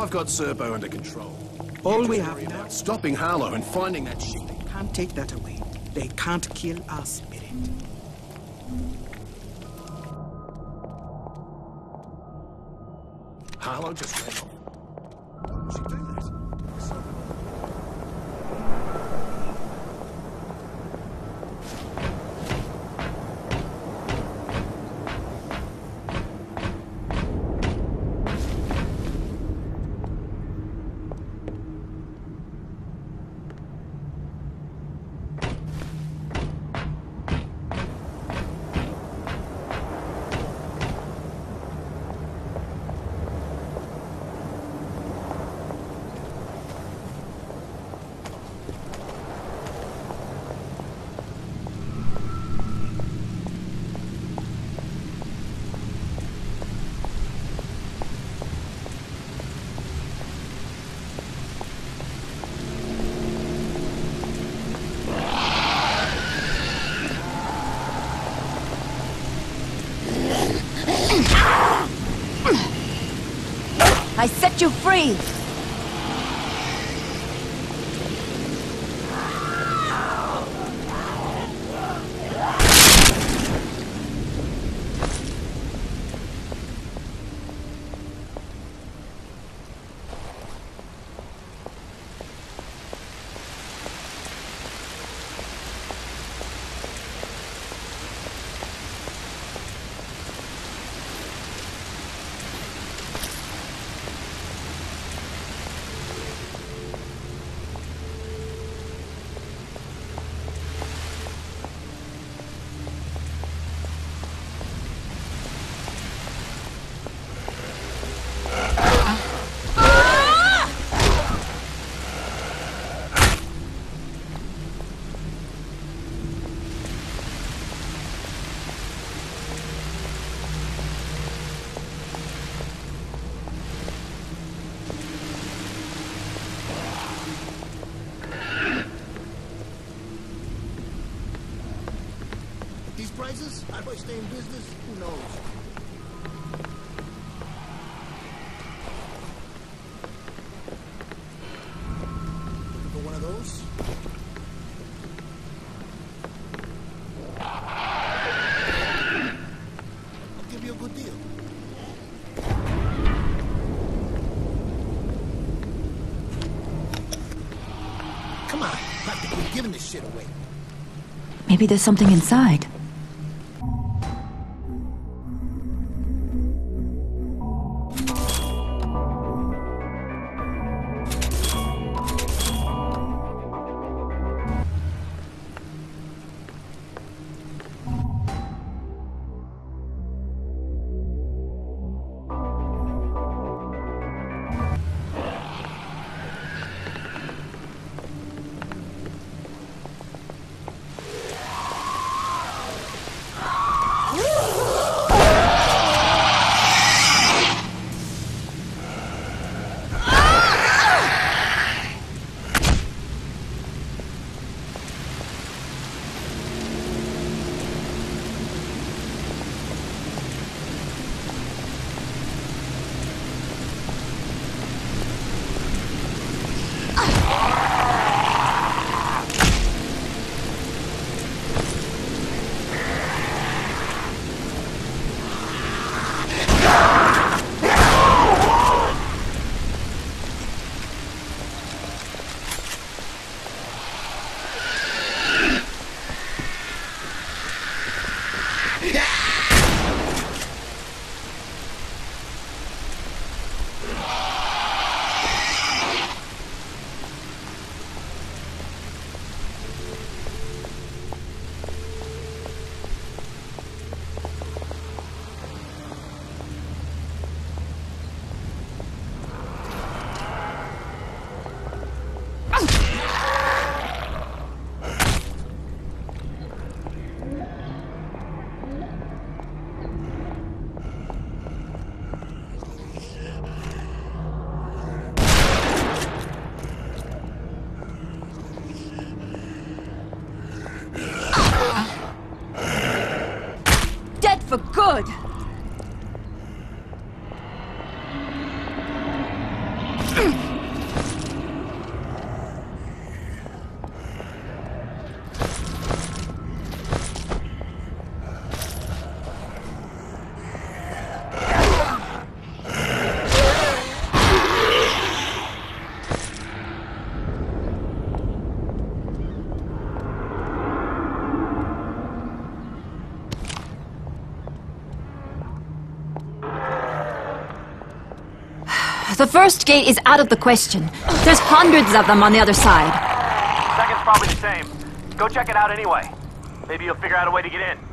I've got Serpo under control. All we have now, Stopping Harlow and finding that shit. they can't take that away. They can't kill our spirit. Harlow just ran off. Why would she do that? I set you free! Prices? How do I stay in business? Who knows? For one of those? I'll give you a good deal. Come on, have to quit giving this shit away. Maybe there's something inside. For good! The first gate is out of the question. There's hundreds of them on the other side. Second's probably the same. Go check it out anyway. Maybe you'll figure out a way to get in.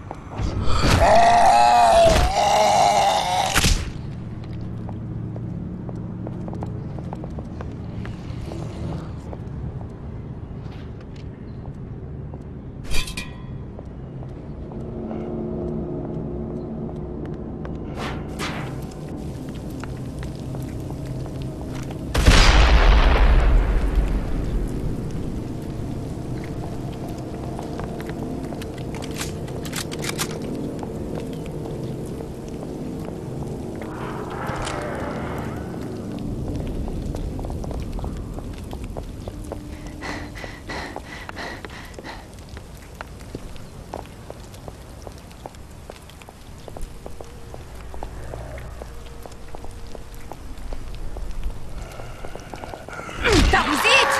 That was it!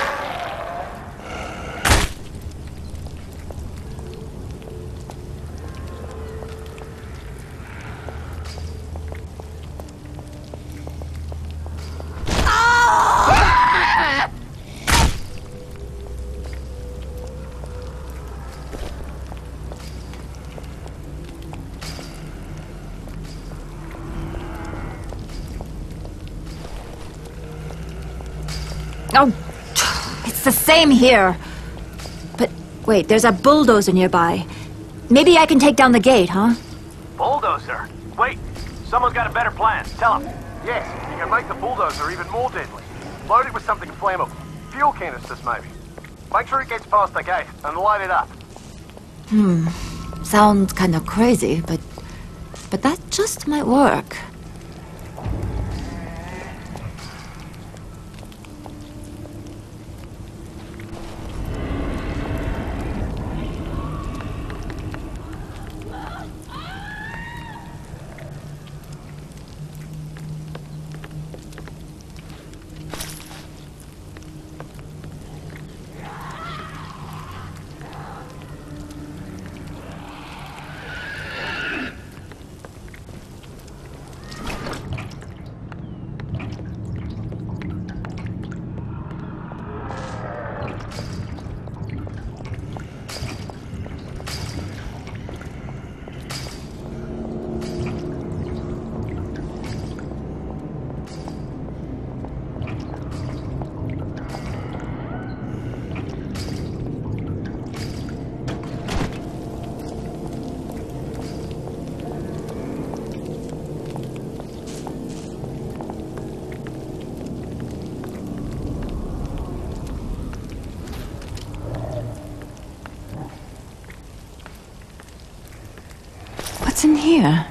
Oh, it's the same here. But wait, there's a bulldozer nearby. Maybe I can take down the gate, huh? Bulldozer? Wait, someone's got a better plan. Tell him. Yes, you can make the bulldozer even more deadly. Load it with something flammable. Fuel canisters, maybe. Make sure it gets past the gate and light it up. Sounds kind of crazy, but that just might work. What's in here?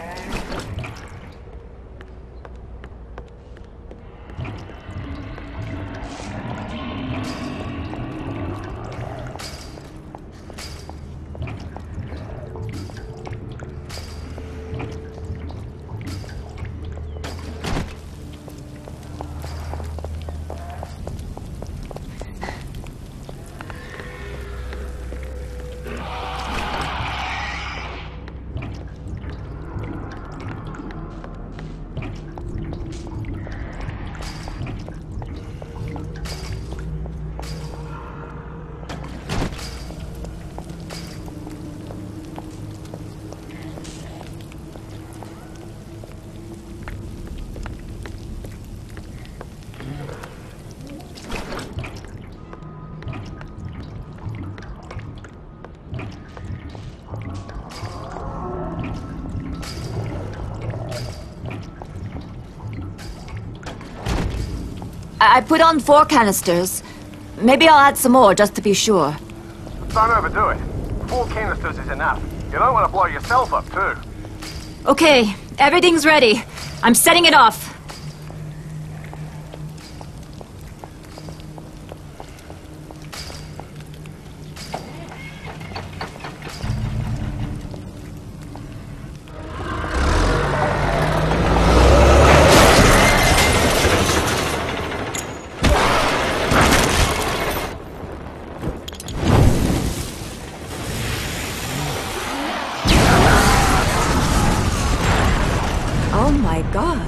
I put on 4 canisters. Maybe I'll add some more just to be sure. Don't overdo it. 4 canisters is enough. You don't want to blow yourself up, too. Okay, everything's ready. I'm setting it off. God.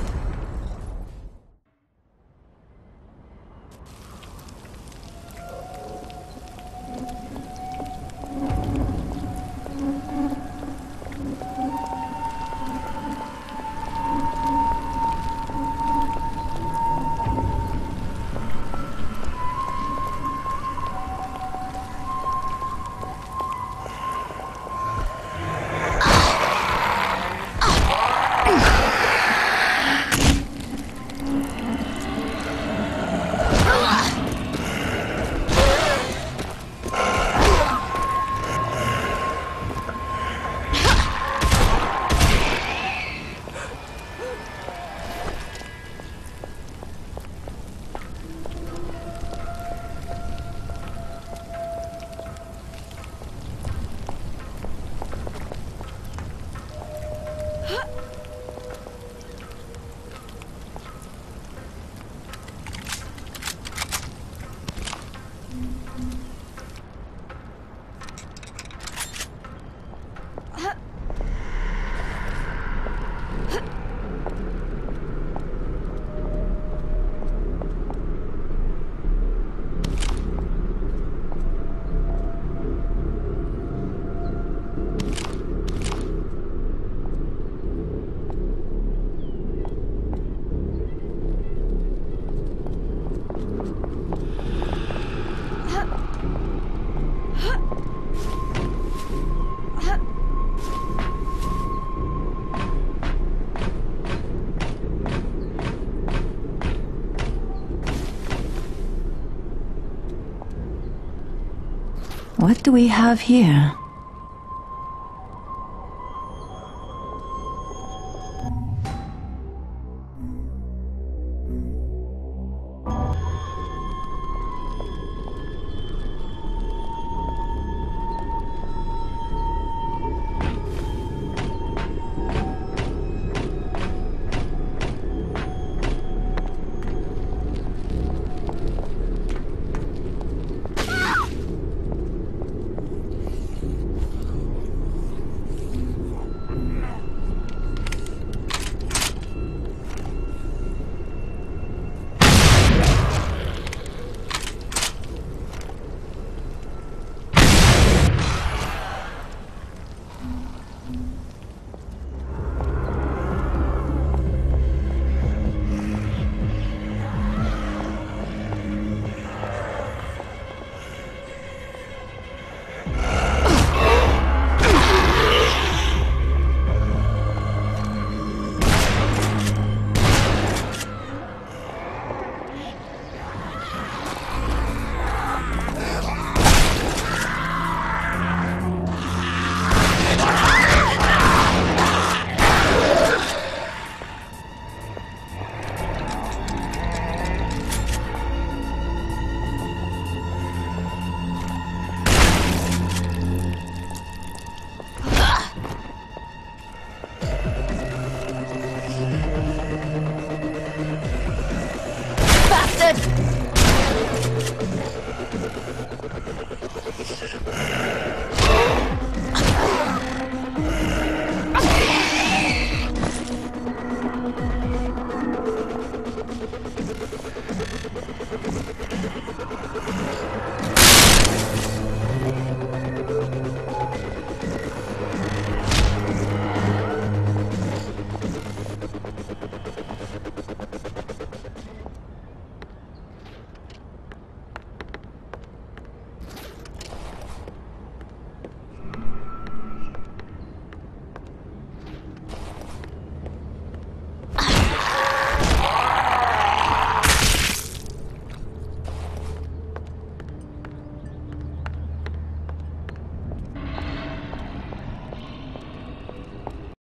What do we have here?